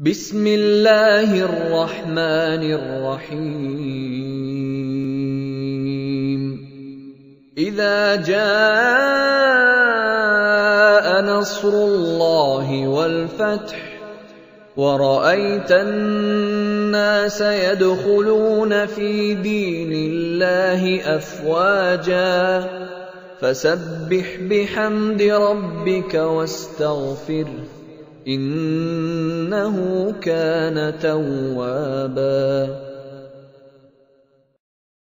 بسم الله الرحمن الرحيم إذا جاء نصر الله والفتح ورأيت الناس يدخلون في دين الله أفواجا فسبح بحمد ربك واستغفره إنه كان توابا